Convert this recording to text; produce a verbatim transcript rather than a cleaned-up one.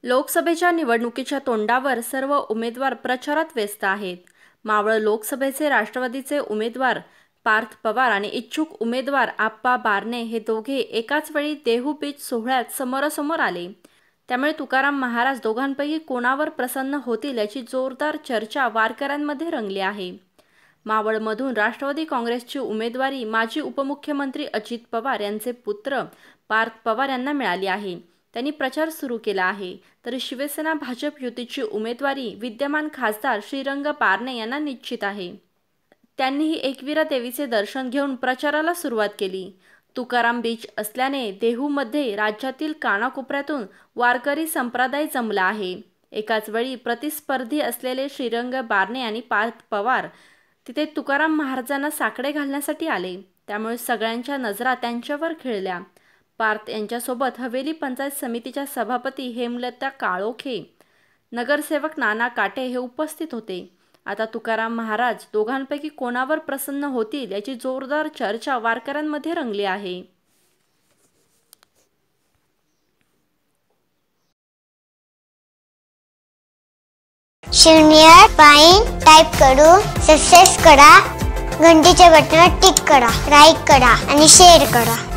लोकसभेच्या निवडणुकीच्या तोंडावर सर्व उमेदवार प्रचारात व्यस्त आहेत। मावळ लोकसभेचे राष्ट्रवादीचे उमेदवार पार्थ पवार आणि इच्छुक उमेदवार आप्पा बारणे हे दोघे एकाच वेळी देहू बीच सोहळ्यात समोरासमोर आले। त्यामुळे तुकाराम महाराज दोघांपैकी कोणावर प्रसन्न होतील याची जोरदार चर्चा वारकऱ्यांमध्ये रंगली आहे। मावळमधून राष्ट्रवादी काँग्रेसची उमेदवारी माजी उपमुख्यमंत्री अजित पवार यांचे पुत्र पार्थ पवार यांना मिळाली आहे। त्यांनी प्रचार सुरू केला आहे, तर शिवसेना भाजप युतीची उमेदवारी विद्यमान खासदार श्रीरंग बारणे यांना निश्चित आहे। त्यांनीही एकविरा देवीचे दर्शन घेऊन प्रचाराला सुरुवात केली। तुकाराम बीच असल्याने देहूमध्ये राज्यातील कानाकोपऱ्यातून वारकरी संप्रदाय जमला आहे। एकाच वेळी प्रतिस्पर्धी असलेले श्रीरंग बारणे आणि पार्थ पवार तिथे तुकाराम महाराजांना साकडे घालण्यासाठी आले, त्यामुळे सगळ्यांच्या नजरा त्यांच्यावर खिळल्या। पार्थ यांच्यासोबत हवेली पंचायत समितीच्या सभापती हेमलता काळोखे, नगरसेवक नाना काटे हे उपस्थित होते। आता तुकाराम महाराज दोघांपैकी कोणावर प्रसन्न होतील याची जोरदार चर्चा वारकऱ्यांमध्ये रंगली आहे। शून्य पाइन टाइप करू सक्सेस करा, घंटीच्या बटनावर टिक करा, लाईक करा आणि शेअर करा।